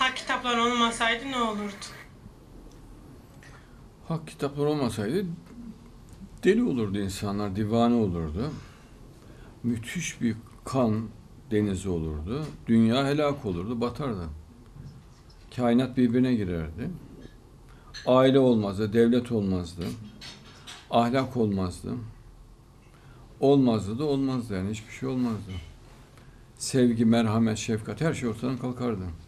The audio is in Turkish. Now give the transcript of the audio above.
Hak kitaplar olmasaydı ne olurdu? Hak kitaplar olmasaydı deli olurdu insanlar, divane olurdu. Müthiş bir kan denizi olurdu. Dünya helak olurdu, batardı. Kainat birbirine girerdi. Aile olmazdı, devlet olmazdı. Ahlak olmazdı. Olmazdı da olmazdı yani hiçbir şey olmazdı. Sevgi, merhamet, şefkat her şey ortadan kalkardı.